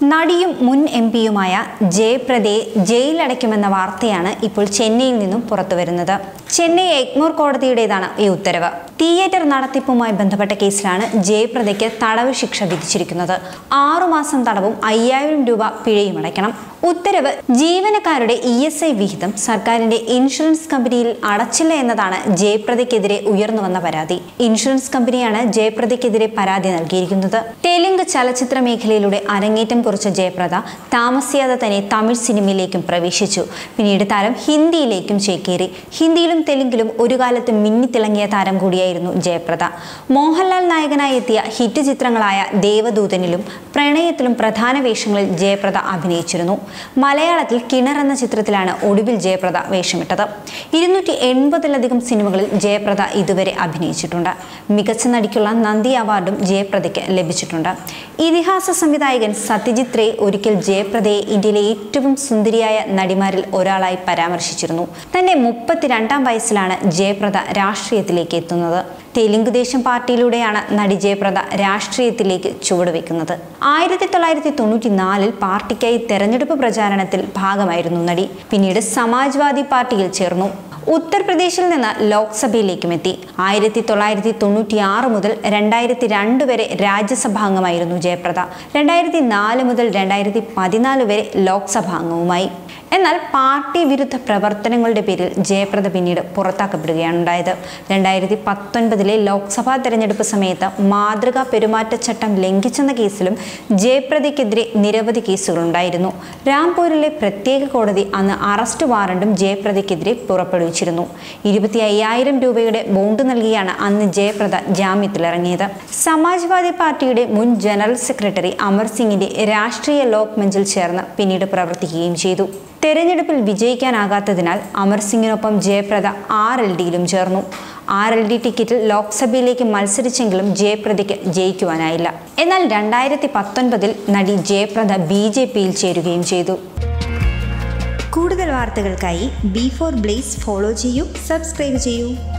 നടിയും മുൻ എംപിയുമായ ജയപ്രദയെ ജയിലടയ്ക്കുമെന്ന വാർത്തയാണ് ഇപ്പോൾ ചെന്നൈയിൽ നിന്നും പുറത്തുവരുന്നത്. ചെന്നൈ എഗ്മോർ കോടതിയുടേതാണ് ഈ ഉത്തരവ്. തിയേറ്റർ നടത്തിപ്പുമായി ബന്ധപ്പെട്ട കേസിലാണ് ജയപ്രദയ്ക്ക് തടവ് ശിക്ഷ വിധിച്ചിരിക്കുന്നത്. 6 മാസം തടവും 5000 രൂപ പിഴയും അടയ്ക്കണം. ഉത്തരവ് ജീവനക്കാരുടെ ESI വിഹിതം സർക്കാരിന്റെ ഇൻഷുറൻസ് കമ്പനിയിൽ അടച്ചില്ല എന്നതാണ് ജയപ്രദയ്ക്കെതിരെ ഉയർന്നുവന്ന പരാതി. ഇൻഷുറൻസ് കമ്പനിയാണ് ജയപ്രദയ്ക്കെതിരെ പരാതി നൽകിയിരിക്കുന്നത്. തെലുങ്ക് ചലച്ചിത്ര മേഖലയിലൂടെ അരങ്ങേറ്റം കുറിച്ച ജയപ്രദ താമസിയാതെ തന്നെ തമിഴ് സിനിമയിലേക്കും പ്രവേശിച്ചു. പിന്നീട് താരം ഹിന്ദിയിലേക്കും ചേക്കേറി. ഹിന്ദിയിലും തെലുങ്കിലും ഒരു കാലത്ത് മിന്നിത്തിളങ്ങിയ താരം കൂടിയായിരുന്നു ജയപ്രദ. മോഹൻലാൽ നായകനായി എത്തിയ ഹിറ്റ് ചിത്രങ്ങളായ ദേവദൂതനിലും പ്രണയത്തിലും പ്രധാന വേഷങ്ങളിൽ ജയപ്രദ അഭിനയിച്ചിരുന്നു. മലയാളത്തിൽ കിണർ എന്ന ചിത്രത്തിലാണ് ഒടുവിൽ ജയപ്രദ വേഷമിട്ടത്. 280-ലധികം സിനിമകളിൽ ജയപ്രദ ഇതുവരെ അഭിനയിച്ചിട്ടുണ്ട്. മികച്ച നടിക്കുള്ള നന്ദി അവാർഡും ജയപ്രദയ്ക്ക് ലഭിച്ചിട്ടുണ്ട്. ഇതിഹാസ സംവിധായകൻ സത്യജിത് റേ ഒരിക്കൽ ജയപ്രദയെ ഇന്ത്യയിലെ ഏറ്റവും സുന്ദരിയായ നടിമാരിൽ ഒരാളായി പരാമർശിച്ചിരുന്നു. തന്റെ 32-ാം വയസ്സിലാണ് ജയപ്രദ രാഷ്ട്രീയത്തിലേക്ക് എത്തുന്നത്. തെലുങ്ക് ദേശം പാർട്ടിയിലൂടെയാണ് നടി ജയപ്രദ രാഷ്ട്രീയത്തിലേക്ക് ചുവടുവെക്കുന്നത്. 1994-ൽ പാർട്ടിക്കായി തെരഞ്ഞെടുപ്പ് പ്രചാരണത്തിൽ ഭാഗമായിരുന്നു നടി. പിന്നീട് സമാജ്വാദി പാർട്ടിയിൽ ചേർന്നു. ഉത്തർപ്രദേശിൽ നിന്ന് ലോക്സഭയിലേക്കും എത്തി. 1996 മുതൽ 2002 വരെ രാജ്യസഭാംഗമായിരുന്നു ജയപ്രദ. 2004 മുതൽ 2014 വരെ ലോക്സഭാംഗവുമായി. എന്നാൽ പാർട്ടി വിരുദ്ധ പ്രവർത്തനങ്ങളുടെ പേരിൽ ജയപ്രദ പിന്നീട് പുറത്താക്കപ്പെടുകയാണ് ഉണ്ടായത്. 2019-ലെ ലോക്സഭാ തെരഞ്ഞെടുപ്പ് സമയത്ത് മാതൃകാ പെരുമാറ്റച്ചട്ടം ലംഘിച്ചെന്ന കേസിലും ജയപ്രദയ്ക്കെതിരെ നിരവധി കേസുകളുണ്ടായിരുന്നു. രാംപൂരിലെ പ്രത്യേക കോടതി അന്ന് അറസ്റ്റ് വാറണ്ടും ജയപ്രദയ്ക്കെതിരെ പുറപ്പെടുവിച്ചിരുന്നു. 25,000 രൂപയുടെ ബോണ്ട് നൽകിയാണ് അന്ന് ജയപ്രദ ജാമ്യത്തിലിറങ്ങിയത്. സമാജ്വാദി പാർട്ടിയുടെ മുൻ ജനറൽ സെക്രട്ടറി അമർ സിംഗിന്റെ രാഷ്ട്രീയ ലോക് മഞ്ചിൽ ചേർന്ന് പിന്നീട് പ്രവർത്തിക്കുകയും ചെയ്തു. തെരഞ്ഞെടുപ്പിൽ വിജയിക്കാനാകാത്തതിനാൽ അമർ സിംഗിനൊപ്പം ജയപ്രദ RLDയിലും ചേർന്നു. RLD ടിക്കറ്റിൽ ലോക്സഭയിലേക്ക് മത്സരിച്ചെങ്കിലും ജയപ്രദയ്ക്ക് ജയിക്കുവാനായില്ല. എന്നാൽ 2019-ൽ നടി ജയപ്രദ BJPയിൽ ചേരുകയും ചെയ്തു. കൂടുതൽ വാർത്തകൾക്കായി B4 Blaze ഫോളോ ചെയ്യൂ, സബ്സ്ക്രൈബ് ചെയ്യൂ.